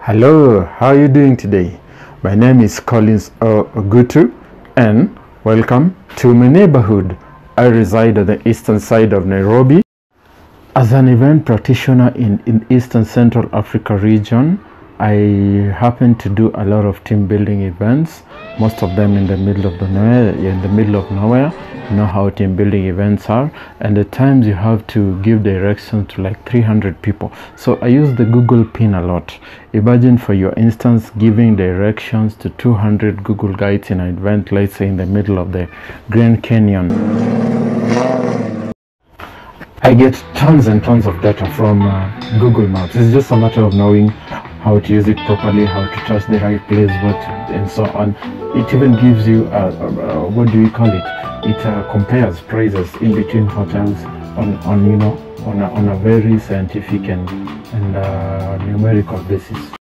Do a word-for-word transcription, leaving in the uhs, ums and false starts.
Hello, how are you doing today? My name is Collins Ogutu and welcome to my neighborhood. I reside on the eastern side of Nairobi. As an event practitioner in, in Eastern Central Africa region, I happen to do a lot of team building events, most of them in the middle of the nowhere, in the middle of nowhere. You know how team building events are, and at times you have to give directions to like three hundred people. So I use the Google Pin a lot. Imagine, for your instance, giving directions to two hundred Google Guides in an event, let's say in the middle of the Grand Canyon. I get tons and tons of data from uh, Google Maps. It's just a matter of knowing how to use it properly, how to trust the right place, what, and so on. It even gives you, uh, uh, what do we call it? It uh, compares prices in between hotels on, on you know, on a, on a very scientific and, and uh, numerical basis.